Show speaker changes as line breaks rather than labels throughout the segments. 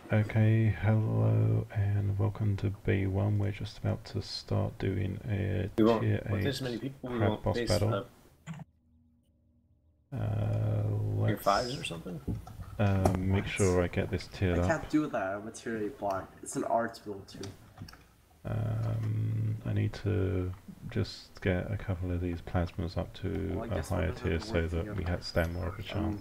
Okay, hello and welcome to B1. We're just about to start doing a
We won't,
tier
with
8
this many people, we
crab
won't
boss
face
battle.
tier
Let's
5s or something?
make
What?
sure I get this tiered
I
up.
can't do that. I'm a tier 8 block. It's an art build too.
I need to just get a couple of these plasmas up to
Well, I
a
guess we'll
higher
just have
tier
to
so
work
that we
together.
stand more of a chance.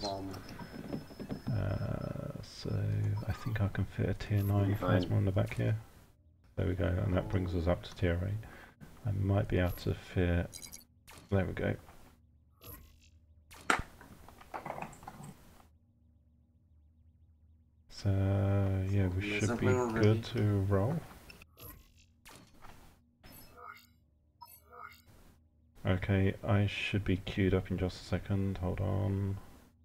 So I think I can fit a tier 9
Be fine.
plasma on the back here. There we go, and that brings us up to tier 8. I might be able to fit... There we go. So yeah, we should be good to roll. Okay, I should be queued up in just a second, hold on.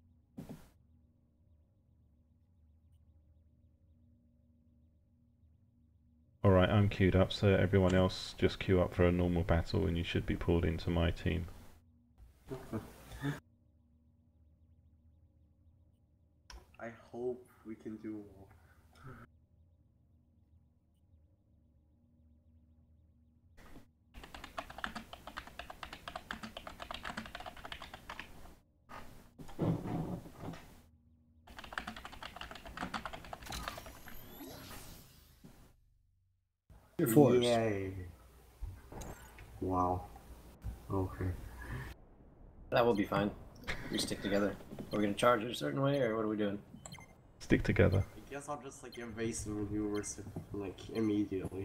Alright, I'm queued up, so everyone else just queue up for a normal battle and you should be pulled into my team.
I hope we can do well.
Tier 4s.
Yay. Wow. Okay.
That will be fine. We stick together. Are we gonna charge it a certain way, or what are we doing?
Stick together.
I guess I'll just like invasive maneuvers like immediately.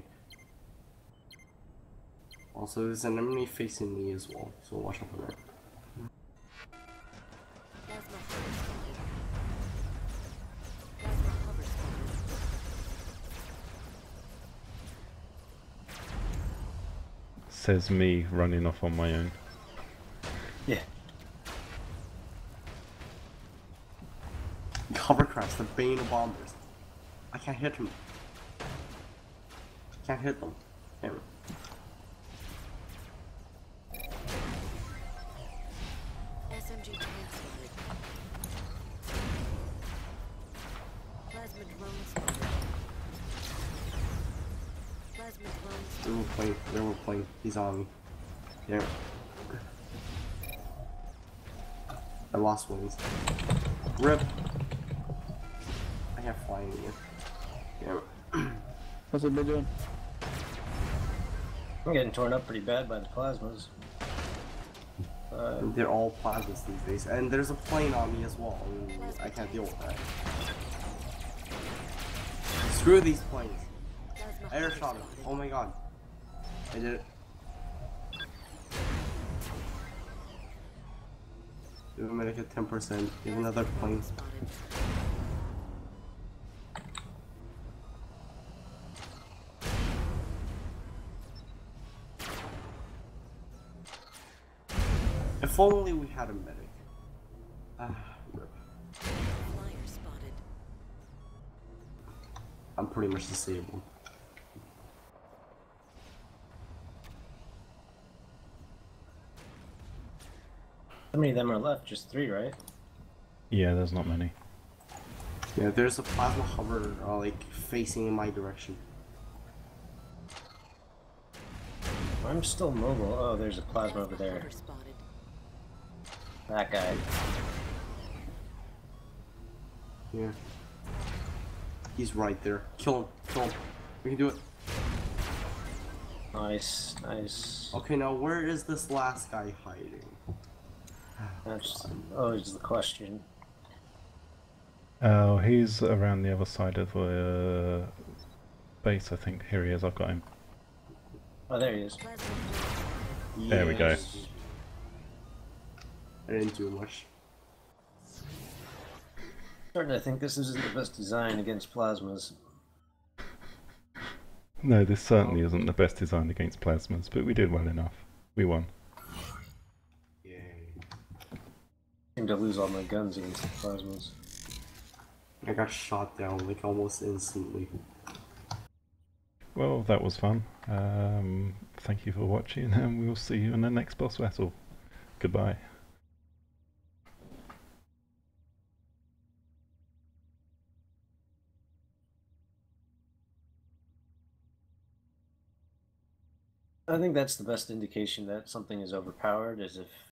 Also, there's an enemy facing me as well, so watch out for that.
Says me running off on my own.
Yeah.
Hovercrafts, the bane of bombers. I can't hit him. Can't hit them. Damn it.
SMG transported. Plasma drone spotted. Plasma drone spotted.
They were playing. He's on me. Damn it. I lost wings. RIP. I have flying again. Damn it.
What's it been doing?
I'm getting torn up pretty bad by the plasmas.
They're all plasmas these days. And there's a plane on me as well. I can't deal with that. Screw these planes.
Plasma
I air shot him. Oh my god. I did it. Give him like a 10%. Give another plane.
spotted.
If only we had a medic. RIP.
Flyer spotted.
I'm pretty much disabled.
How many of them are left? Just 3, right?
Yeah, there's not many.
Yeah, there's a plasma hover like facing in my direction.
I'm still mobile. Oh, there's a plasma over there.
Hover spotted.
That guy.
Yeah. He's right there. Kill him. Kill him. We can do it.
Nice, nice.
Okay, now where is this last guy hiding?
That's always the question.
Oh, he's around the other side of the base, I think. Here he is, I've got him.
Oh, there he is.
Plasma drone
There we go.
Yes. I didn't do much.
Starting to think this isn't the best design against plasmas.
No, this certainly isn't the best design against plasmas, but we did well enough. We won.
Yay.
Seem to lose all my guns against the plasmas.
I got shot down like almost instantly.
Well, that was fun. Thank you for watching, and we'll see you in the next boss battle. Goodbye.
I think that's the best indication that something is overpowered, is if